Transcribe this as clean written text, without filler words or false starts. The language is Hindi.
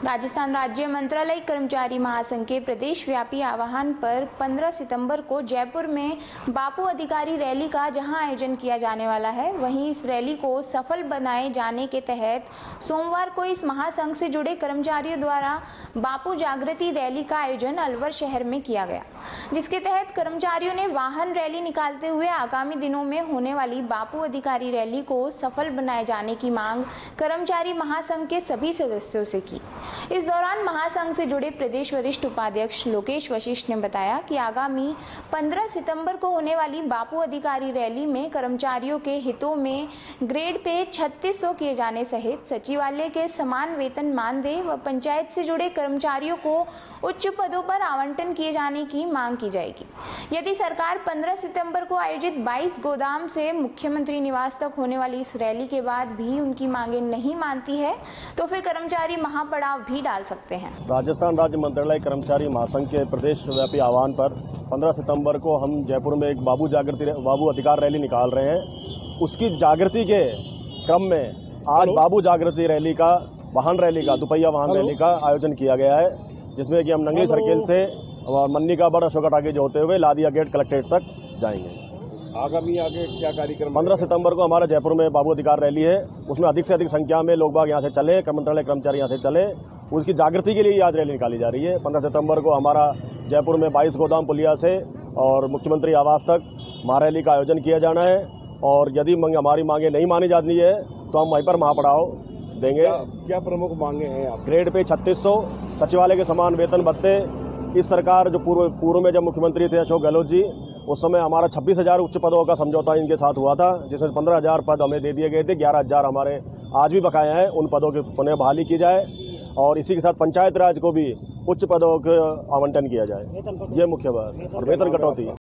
राजस्थान राज्य मंत्रालय कर्मचारी महासंघ के प्रदेश व्यापी आह्वान पर 15 सितंबर को जयपुर में बापू अधिकारी रैली का जहां आयोजन किया जाने वाला है, वहीं इस रैली को सफल बनाए जाने के तहत सोमवार को इस महासंघ से जुड़े कर्मचारियों द्वारा बापू जागृति रैली का आयोजन अलवर शहर में किया गया, जिसके तहत कर्मचारियों ने वाहन रैली निकालते हुए आगामी दिनों में होने वाली बापू अधिकारी रैली को सफल बनाए जाने की मांग कर्मचारी महासंघ के सभी सदस्यों से की। इस दौरान महासंघ से जुड़े प्रदेश वरिष्ठ उपाध्यक्ष लोकेश वशिष्ठ ने बताया कि आगामी 15 सितंबर को होने वाली बापू अधिकारी रैली में कर्मचारियों के हितों में ग्रेड पे 3600 किए जाने सहित सचिवालय के समान वेतन मानदेय व पंचायत से जुड़े कर्मचारियों को उच्च पदों पर आवंटन किए जाने की मांग की जाएगी। यदि सरकार 15 सितंबर को आयोजित 22 गोदाम से मुख्यमंत्री निवास तक होने वाली इस रैली के बाद भी उनकी मांगे नहीं मानती है तो फिर कर्मचारी महापड़ाव भी डाल सकते हैं। राजस्थान राज्य मंत्रालय कर्मचारी महासंघ के प्रदेश व्यापी आह्वान पर 15 सितंबर को हम जयपुर में एक बाबू अधिकार रैली निकाल रहे हैं। उसकी जागृति के क्रम में आज बाबू जागृति रैली का दुपहिया वाहन रैली का आयोजन किया गया है, जिसमें कि हम नंगली सर्किल से और मन्नी का बड़ा अशोका टाकी होते हुए लादिया गेट कलेक्ट्रेट तक जाएंगे। आगे क्या कार्यक्रम? 15 सितंबर को हमारा जयपुर में बाबू अधिकार रैली है, उसमें अधिक से अधिक संख्या में लोग बाग यहाँ से चले, मंत्रालय कर्मचारी यहाँ से चले, उसकी जागृति के लिए आज रैली निकाली जा रही है। 15 सितंबर को हमारा जयपुर में 22 गोदाम पुलिया से और मुख्यमंत्री आवास तक महारैली का आयोजन किया जाना है और यदि हमारी मांगे नहीं मानी जाती है तो हम वहीं पर महापड़ाव देंगे। क्या प्रमुख मांगे हैं आप? ग्रेड पे 3600, सचिवालय के समान वेतन भत्ते। इस सरकार जो पूर्व में जब मुख्यमंत्री थे अशोक गहलोत जी, उस समय हमारा 26,000 उच्च पदों का समझौता इनके साथ हुआ था, जिसमें 15,000 पद हमें दे दिए गए थे। 11,000 हमारे आज भी बकाया हैं, उन पदों की पुनः बहाली की जाए और इसी के साथ पंचायत राज को भी उच्च पदों का आवंटन किया जाए। ये मुख्य बात और वेतन कटौती।